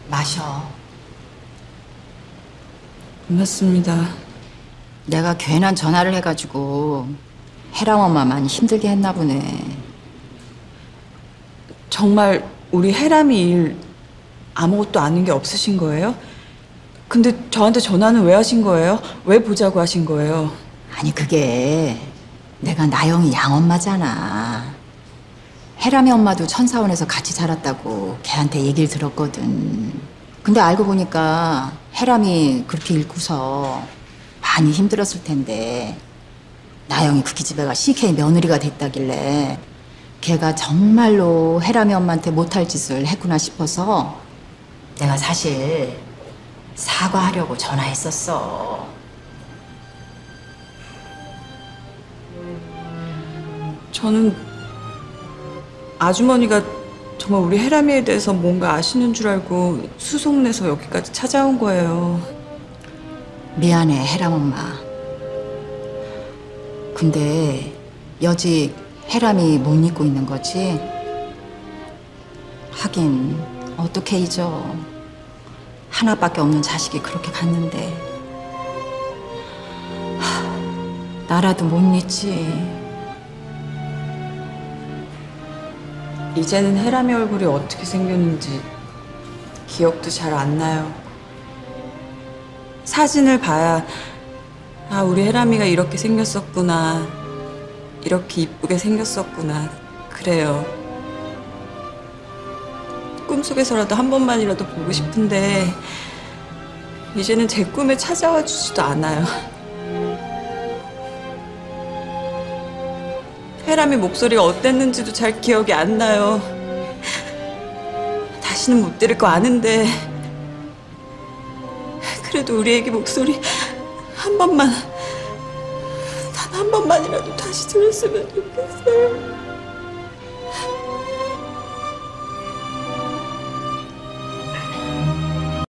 마셔. 고맙습니다. 내가 괜한 전화를 해가지고 혜랑 엄마 많이 힘들게 했나 보네. 정말 우리 혜람이 일 아무것도 아는 게 없으신 거예요? 근데 저한테 전화는 왜 하신 거예요? 왜 보자고 하신 거예요? 아니 그게 내가 나영이 양엄마잖아. 혜람이 엄마도 천사원에서 같이 자랐다고 걔한테 얘기를 들었거든. 근데 알고 보니까 혜람이 그렇게 잃고서 많이 힘들었을 텐데 나영이 그 기집애가 CK 며느리가 됐다길래 걔가 정말로 혜람이 엄마한테 못할 짓을 했구나 싶어서 내가 사실 사과하려고 전화했었어. 저는 아주머니가 정말 우리 혜람이에 대해서 뭔가 아시는 줄 알고 수송내서 여기까지 찾아온 거예요. 미안해, 혜람 엄마. 근데 여직 혜람이 못 잊고 있는 거지? 하긴 어떻게 잊어. 하나밖에 없는 자식이 그렇게 갔는데. 나라도 못 잊지. 이제는 혜람이 얼굴이 어떻게 생겼는지 기억도 잘 안 나요. 사진을 봐야 아, 우리 혜람이가 이렇게 생겼었구나. 이렇게 이쁘게 생겼었구나. 그래요. 꿈속에서라도 한 번만이라도 보고 싶은데 이제는 제 꿈에 찾아와 주지도 않아요. 혜람이 목소리가 어땠는지도 잘 기억이 안 나요. 다시는 못 들을 거 아는데 그래도 우리 애기 목소리 한 번만, 단 한 번만이라도 다시 들었으면 좋겠어요.